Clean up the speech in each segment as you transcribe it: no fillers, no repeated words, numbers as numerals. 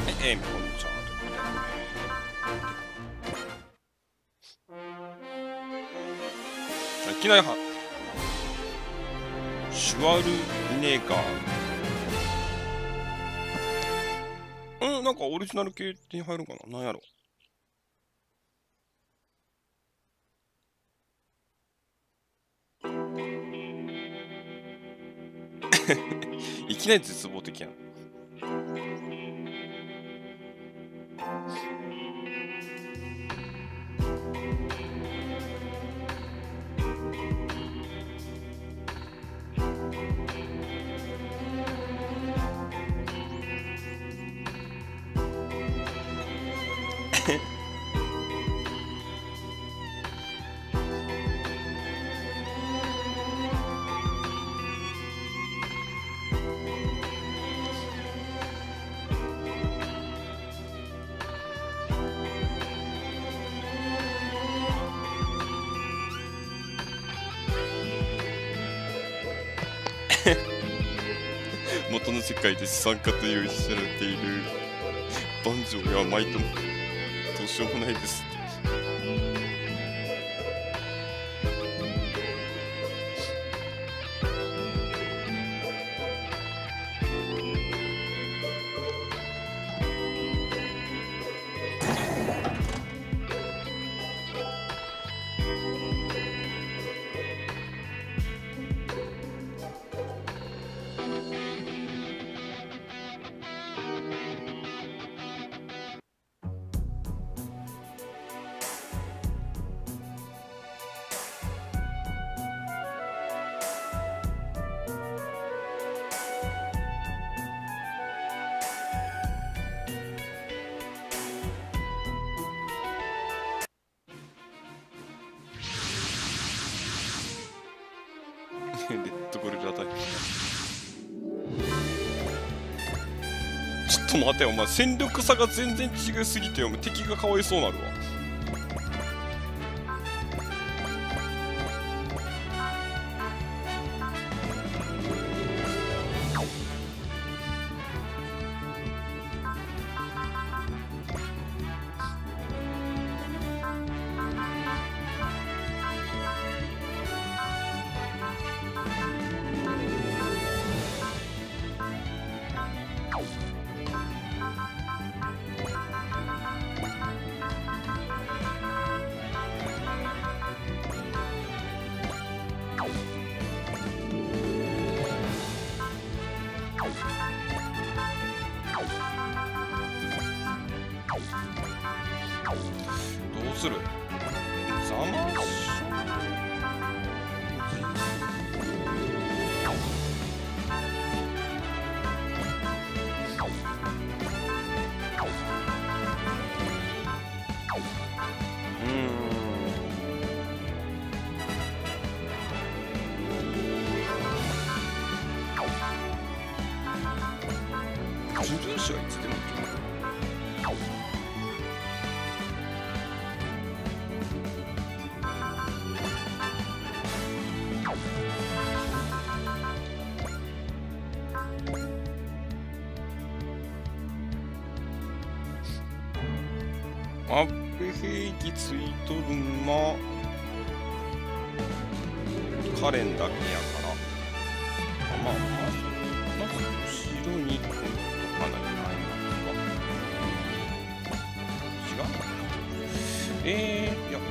こんにちは。いきなりシュワルビネガー。なんかオリジナル系手に入るかな。なんやろ。いきなり絶望的やん。元の世界で資産家という知られている万丈やマイトもどうしようもないですって。レッドゴリラだ。ちょっと待てよ、お前戦力差が全然違いすぎてよ、敵がかわいそうなるわ。どうする？ザマッシュ自分史はいつでもいける。アップ兵器ついとるんはカレンだけやから、まず後ろにこうかなりないのか。違う？いや、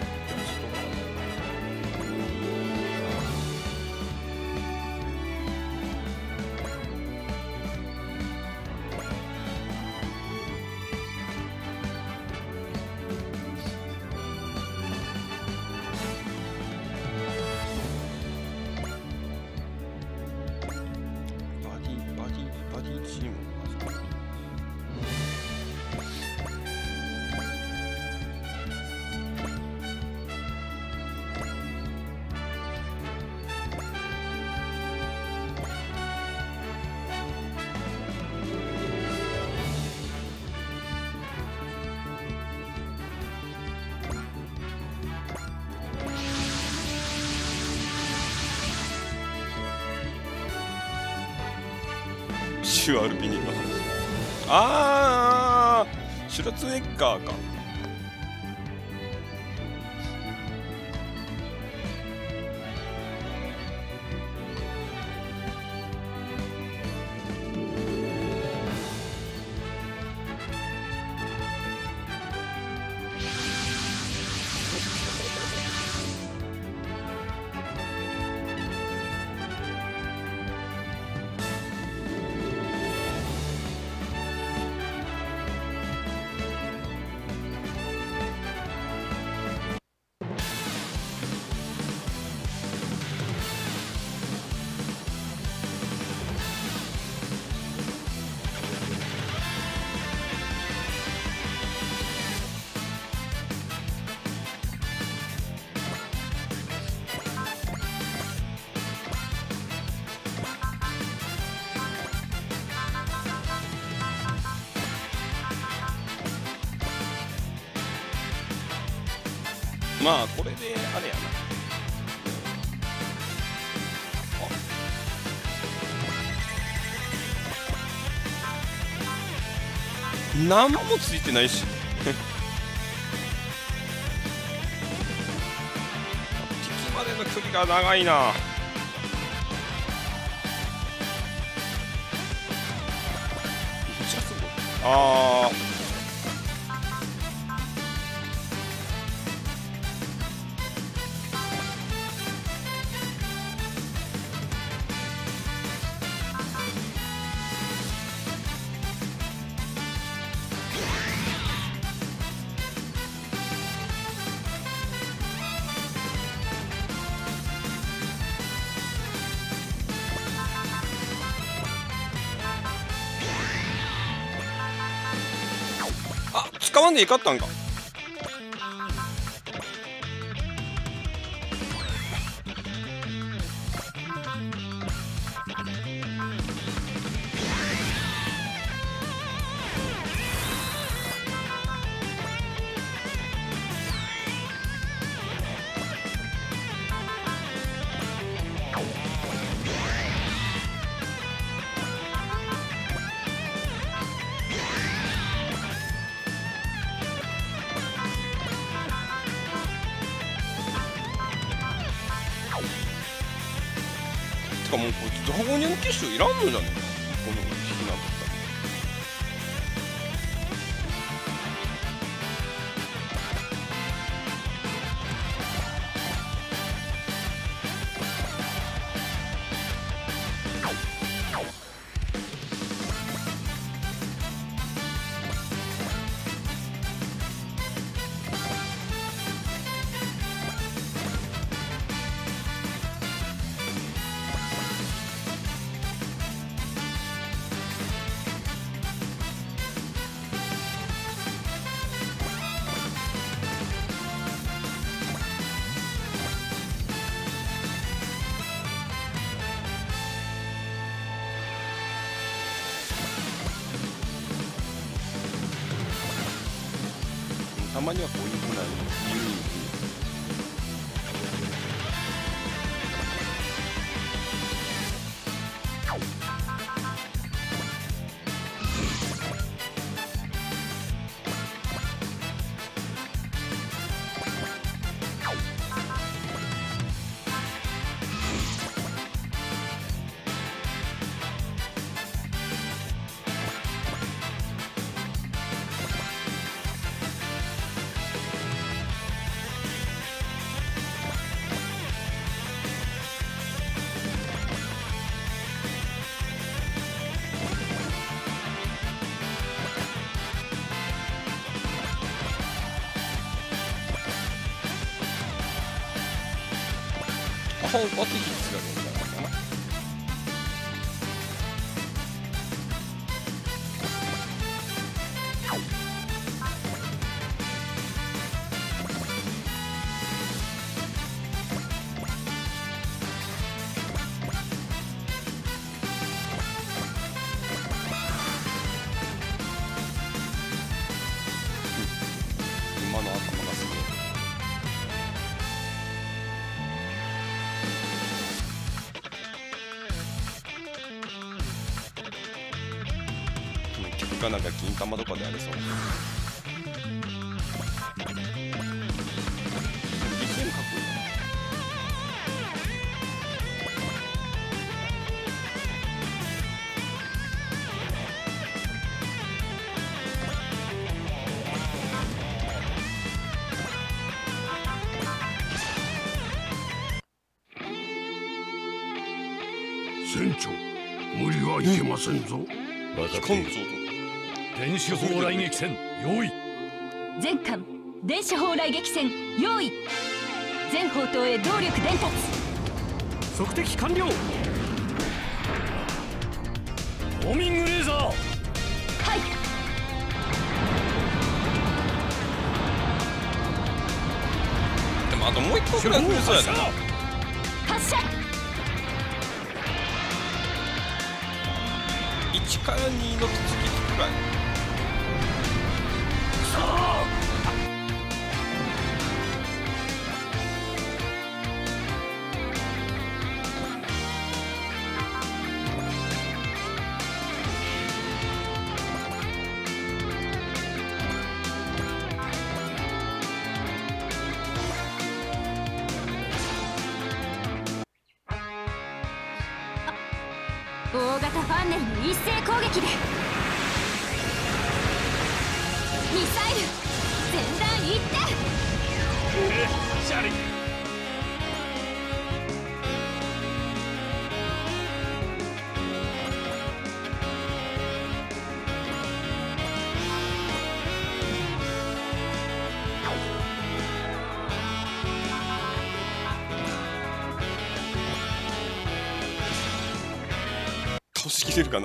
バディチームシュアルビニがシュラツエッガーか。まあこれであれやな。何もついてないし敵までの距離が長いな。ああ使わんでいかったんか。てかもうこいつドラゴニアの機種いらんのじゃねえか、この引きなんだったら。たまにはこういうふうな理由にアホバティキスが出るからな。今の頭がすごい。結果なんか銀玉とかでありそう。 長、無理はいけませんぞ。 機関像と電子砲雷撃戦用意。 全艦電子砲雷撃戦用意。全砲塔へ動力伝達。 測敵完了。ホーミングレーザー。 はい。 でもあともう一個ぐらい増えそうやな。 発射。 1から2の突撃くらい。 大型ファンネルの一斉攻撃でミサイル全弾一点。 シャリ。 倒しきれるかな。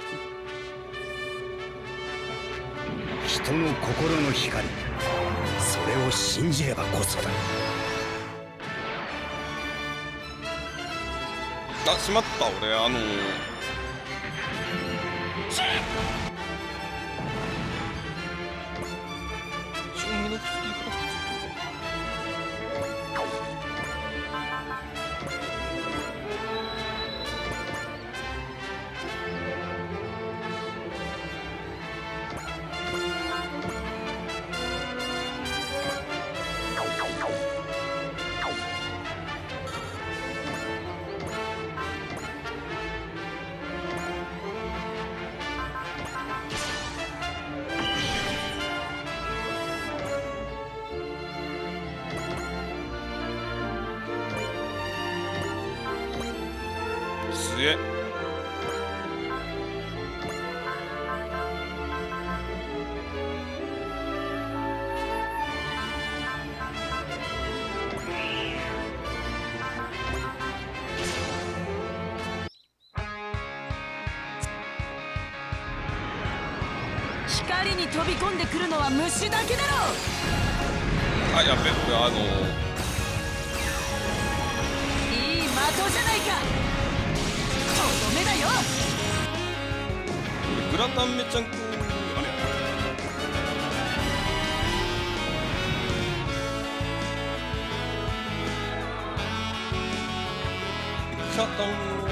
人の心の光、それを信じればこそだ。 あ、しまった。俺将棋の突き方。すげえ。 光に飛び込んでくるのは虫だけだろ。 あ、やべ、俺いい的じゃないか。とどめだよ。 グラタンめちゃんこあれやグラタンを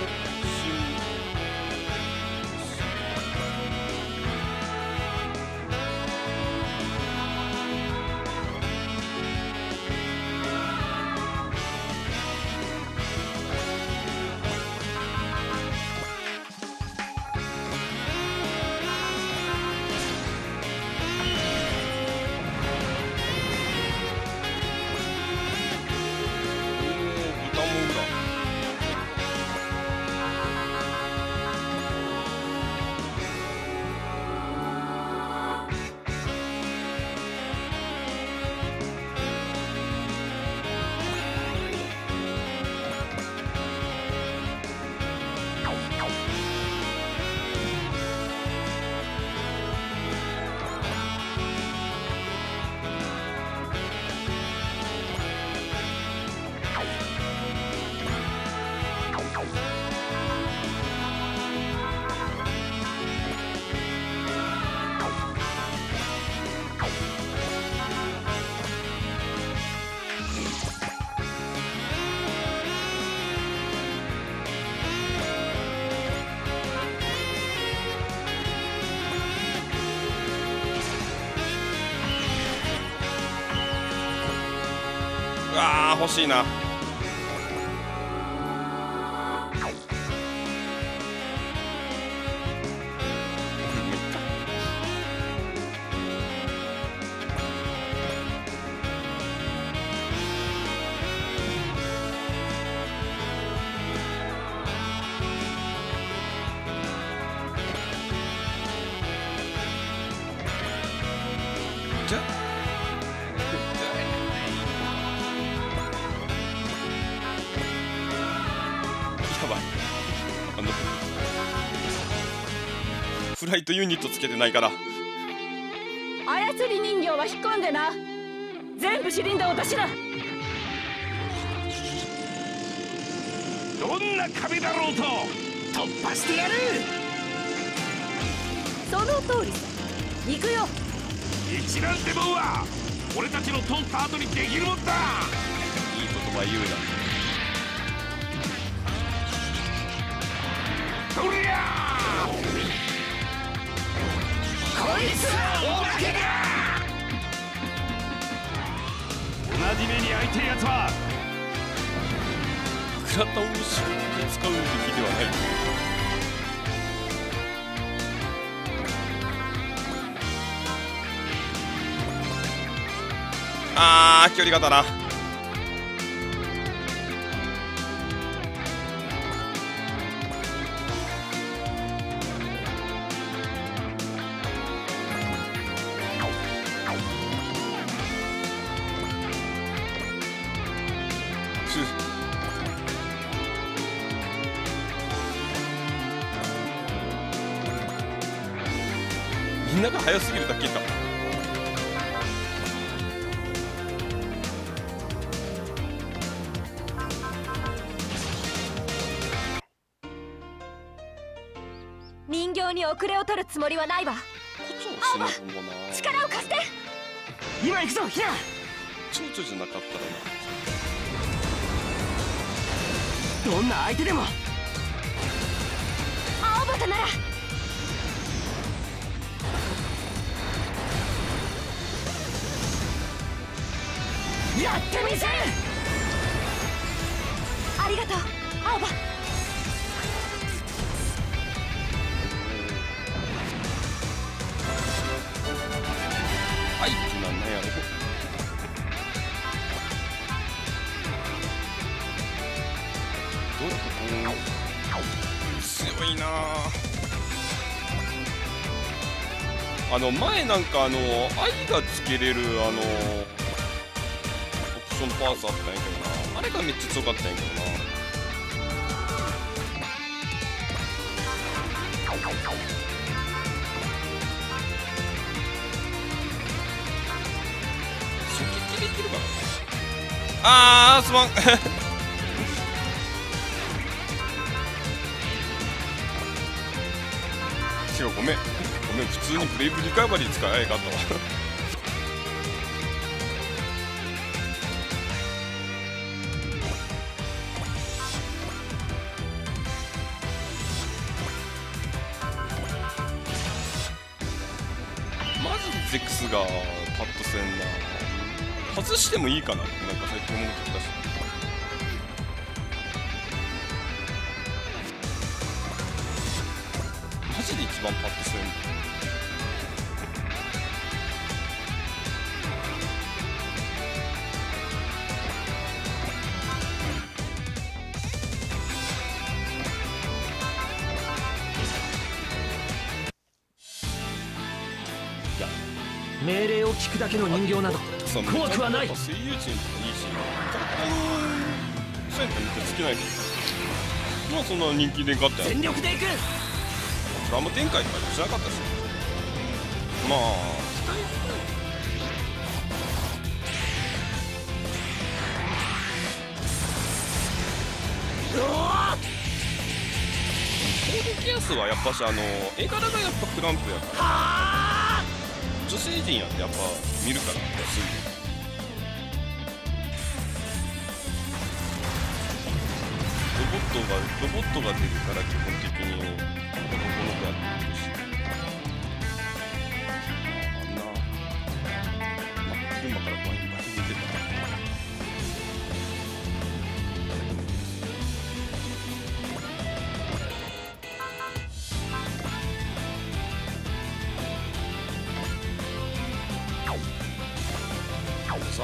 豚も裏。うわー、欲しいな。 じゃやばい、フライトユニットつけてないから。 操り人形は引っ込んでな。全部シリンダーを出しな。 どんな壁だろうと突破してやる。 その通りさ。行くよ。 一覧ってもんは俺たちの通った後にできるもんだ。 いい言葉言うな。 そりゃあこいつはおまけだ。同じ目に遭いてえやつはクラタンを使うべきではない。距離がだな。みんなが速すぎるだけか。 人形に遅れを取るつもりはないわ。 青葉、 力を貸して。 今行くぞヒナ。 蝶々じゃなかったらな。 どんな相手でも青葉ならやってみせる。ありがとう青葉。 はいってなんなんやろ。どう強いなあ。前なんか愛がつけれるオプションパーツあったんやけどな。あれがめっちゃ強かったんやけどな。狙撃できるかな。すまん違う、ごめん普通にブレイブリカバリー使えなかったわまずゼックスがパッとせんな。外してもいいかな。なんか最近思ってきたし。マジで一番パッとせん。 命令を聞くだけの人形など怖くはない。 声優陣とかいいし、そうやったらめっちゃ好きないけど、まあそんな人気で勝ったやん。 全力でいく。 ドラマ展開とかしなかったし、まあ攻撃やすはやっぱし絵柄がやっぱクランプやから、女性陣やってやっぱ見るから安い。ロボットが出るから基本的に男の子やってるし、車からバインバイン出てたらさ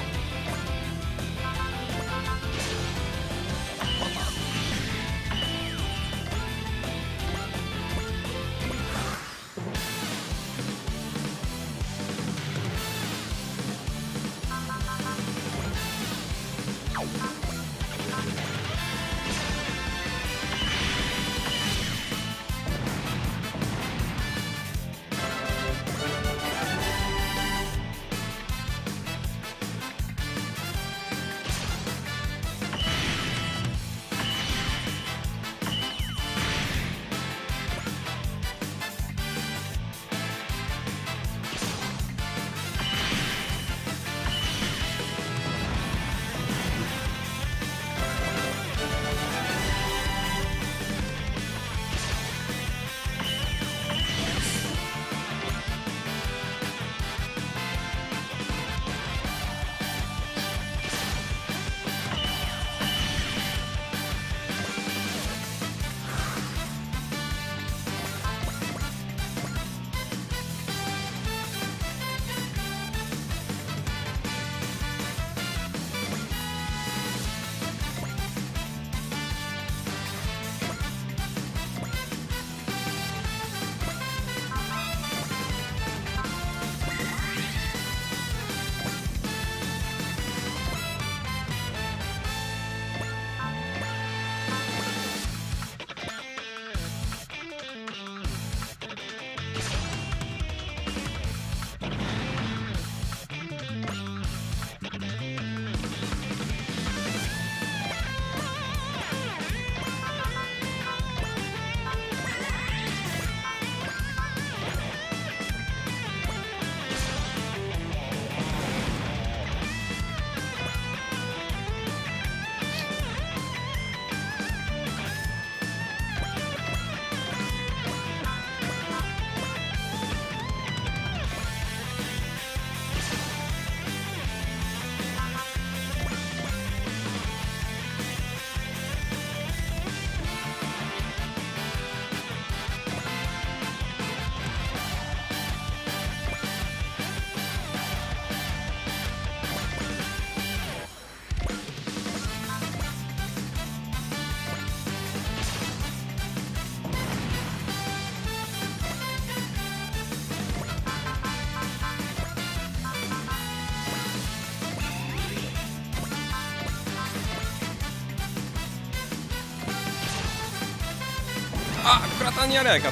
あ、倉田にやればよかった。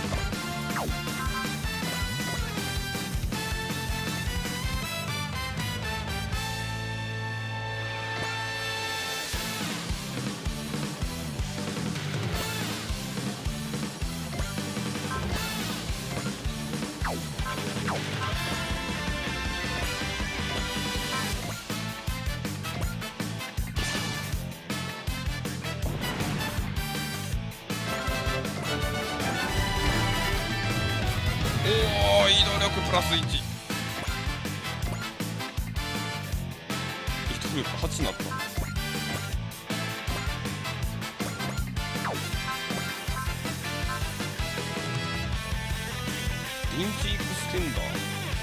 おお、移動力プラス1。移動力8になった。リンチエクステンダー。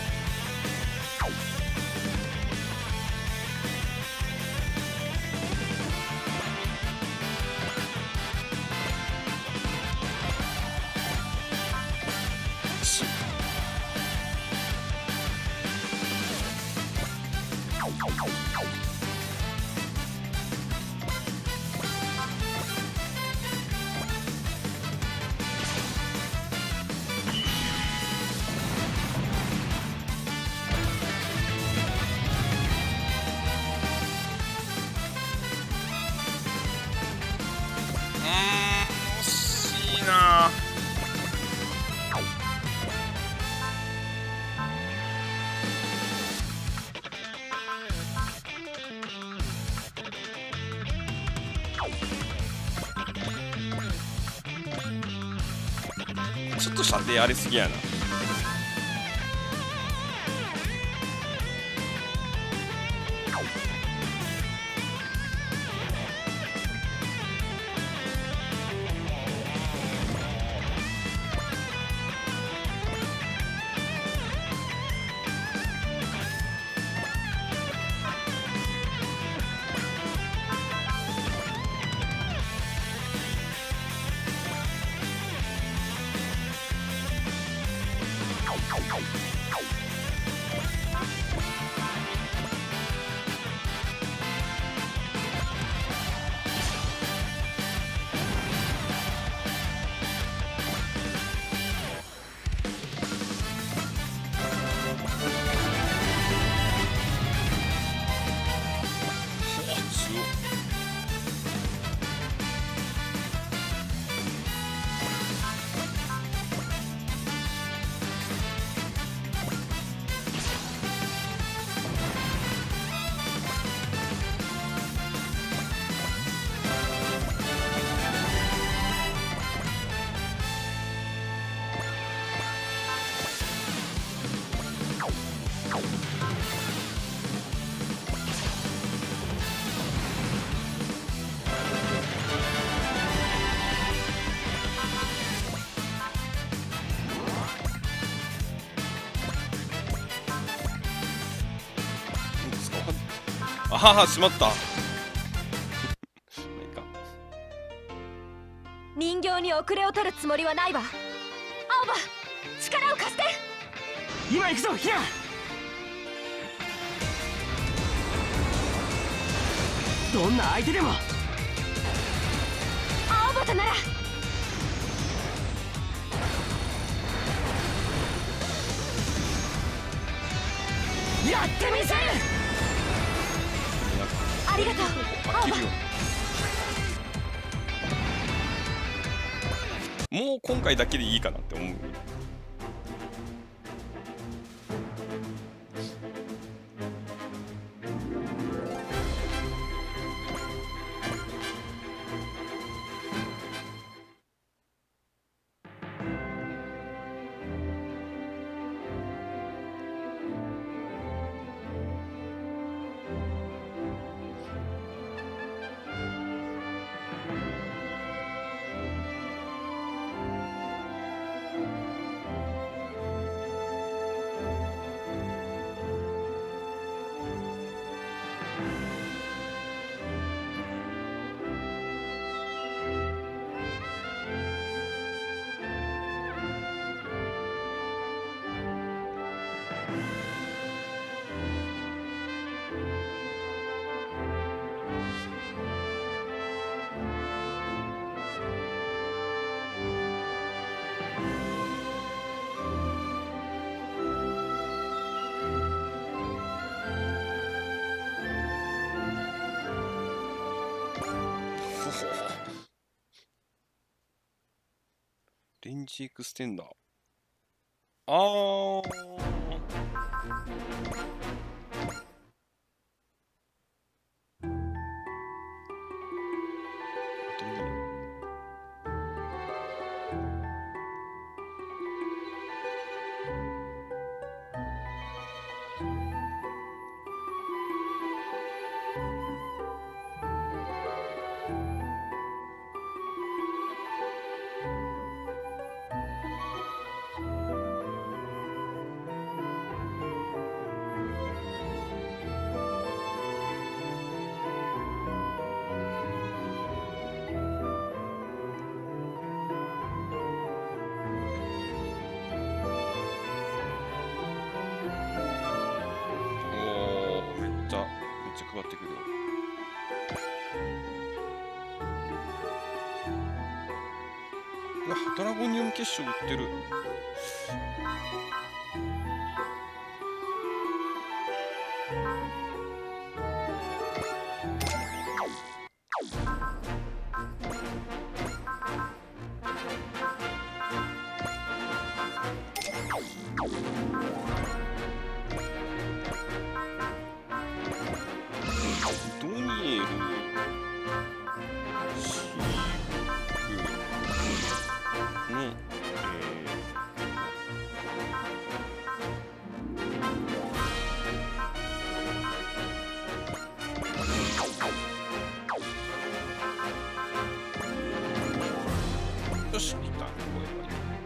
惜しいな。ちょっと射程ありすぎやな。 ああ、しまった。 人形に遅れを取るつもりはないわ。青葉、力を貸して。 今行くぞ、ヒナ。どんな相手でも青葉となら。 やってみせる。 ありがとう、青葉。 もう今回だけでいいかなって思う。レンジエクステンダー。あー。めっちゃ配ってくるよ。うわ、ドラゴニウム結晶売ってる。ドニエル、シークの、よし、いった。ここやっぱり。